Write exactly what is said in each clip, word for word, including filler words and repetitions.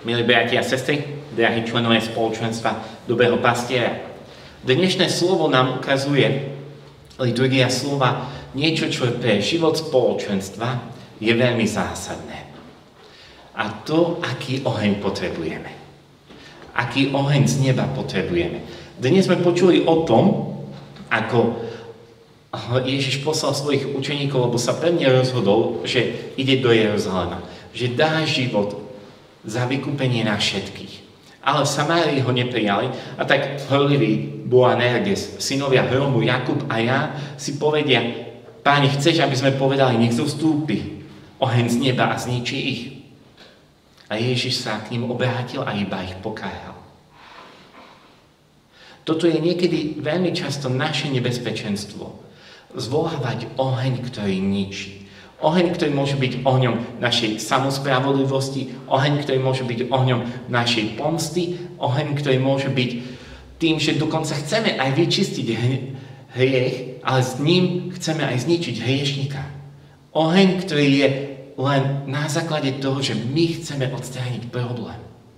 Milí bratia a sestry, drahí členovia spoločenstva Dobrého pastiera, dnešné slovo nám ukazuje, liturgia slova, niečo, čo je pre život spoločenstva je veľmi zásadné. A to, aký oheň potrebujeme. Aký oheň z neba potrebujeme. Dnes sme počuli o tom, ako Ježiš poslal svojich učeníkov, lebo sa pevne rozhodol, že ide do Jeruzalema, že dá život za vykúpenie na všetkých. Ale v Samárii ho neprijali a tak horlivý Boanerges, synovia Hromu, Jakub a Ján si povedia: Páni, chceš, aby sme povedali, nech zostúpi oheň z neba a zničí ich? A Ježiš sa k ním obrátil a iba ich pokáral. Toto je niekedy veľmi často naše nebezpečenstvo. Zvolávať oheň, ktorý ničí. Oheň, ktorý môže byť ohňom našej samospravodlivosti, oheň, ktorý môže byť ohňom našej pomsty, oheň, ktorý môže byť tým, že dokonca chceme aj vyčistiť hriech, ale s ním chceme aj zničiť hriešnika. Oheň, ktorý je len na základe toho, že my chceme odstrániť problém.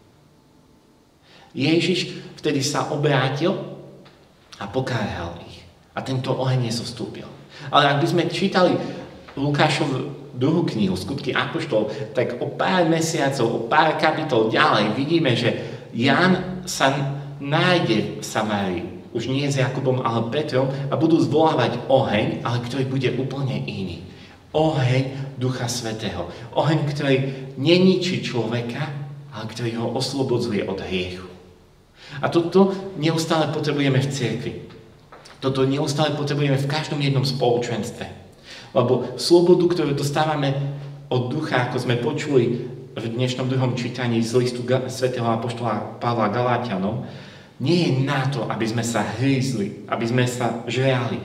Ježiš vtedy sa obrátil a pokáral ich. A tento oheň nezostúpil. Ale ak by sme čítali Lukášovu druhú knihu, Skutky apoštolov, tak o pár mesiacov, o pár kapitol ďalej vidíme, že Ján sa nájde v Samárii. Už nie s Jakubom, ale Petrom a budú zvolávať oheň, ale ktorý bude úplne iný. Oheň Ducha Svätého. Oheň, ktorý neničí človeka, ale ktorý ho oslobodzuje od hriechu. A toto neustále potrebujeme v cirkvi. Toto neustále potrebujeme v každom jednom spoločenstve. Lebo slobodu, ktorú dostávame od Ducha, ako sme počuli v dnešnom druhom čítaní z listu svätého apoštola Pavla Galáťanom, nie je na to, aby sme sa hrízli, aby sme sa žrali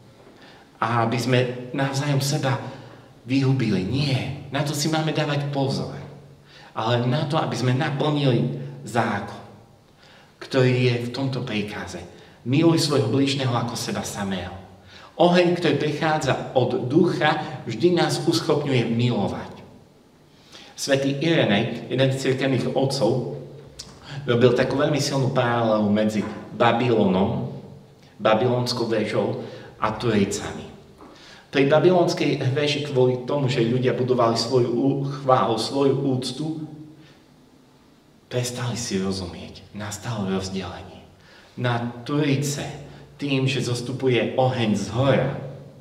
a aby sme navzájom seba vyhubili. Nie. Na to si máme dávať pozor. Ale na to, aby sme naplnili zákon, ktorý je v tomto príkaze. Miluj svojho blížneho ako seba samého. Oheň, ktorý prichádza od Ducha, vždy nás uschopňuje milovať. Svätý Irenej, jeden z cirkevných otcov, robil takú veľmi silnú paralelu medzi Babylonom, babylonskou väžou a Turicami. Pri babylonskej väži kvôli tomu, že ľudia budovali svoju chválu, svoju úctu, prestali si rozumieť. Nastalo rozdelenie. Na Turice, tým, že zostupuje oheň z hora,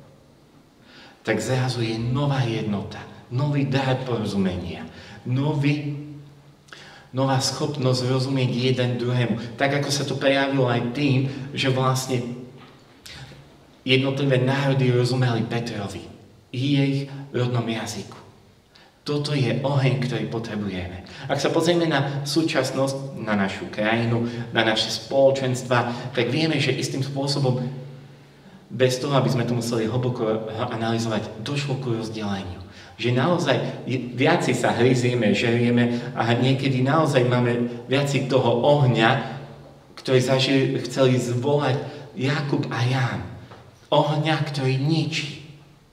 tak zrazu je nová jednota, nový dar porozumenia, nový, nová schopnosť rozumieť jeden druhému. Tak, ako sa to prejavilo aj tým, že vlastne jednotlivé národy rozumeli Petrovi i jej rodnom jazyku. Toto je oheň, ktorý potrebujeme. Ak sa pozrieme na súčasnosť, na našu krajinu, na naše spoločenstva, tak vieme, že istým spôsobom, bez toho, aby sme to museli hlboko analyzovať, došlo ku rozdeleniu. Že naozaj viaci sa hryzieme, žerieme a niekedy naozaj máme viaci toho ohňa, ktorý zažili, chceli zvolať Jakub a Ján. Ohňa, ktorý ničí.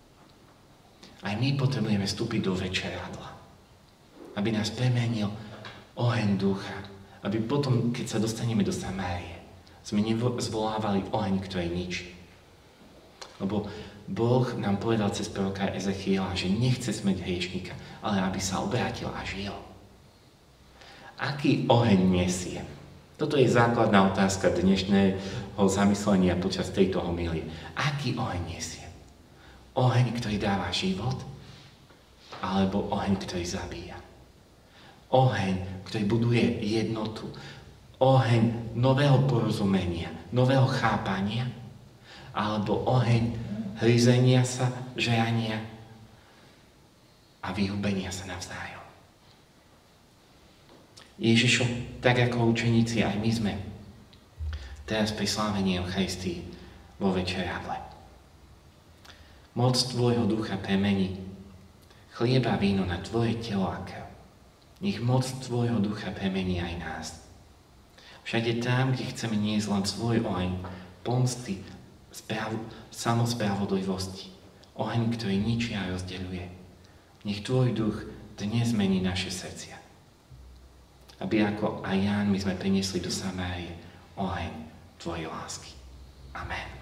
Aj my potrebujeme vstúpiť do večeradla, aby nás premenil oheň Ducha, aby potom, keď sa dostaneme do Samárie, sme nezvolávali oheň, ktorý ničí. Lebo Boh nám povedal cez proroka Ezechiela, že nechce smrť hriešnika, ale aby sa obrátil a žil. Aký oheň nesiem? Toto je základná otázka dnešného zamyslenia počas tejto homilie. Aký oheň nesiem? Oheň, ktorý dáva život, alebo oheň, ktorý zabíja. Oheň, ktorý buduje jednotu. Oheň nového porozumenia, nového chápania, alebo oheň hryzenia sa, žerania a vyhubenia sa navzájom. Ježišu, tak ako učeníci, aj my sme teraz pri slávení Eucharistii vo večeradle. Moc tvojho Ducha premení chlieb a víno na tvoje telo a krv. Nech moc tvojho Ducha premení aj nás. Všade tam, kde chceme niesť len svoj oheň, pomsty, správ, samospravodlivosti. Oheň, ktorý ničí a rozdeľuje. Nech tvoj duch dnes mení naše srdcia. aby ako aj Ján my sme priniesli do Samárie oheň tvojej lásky. Amen.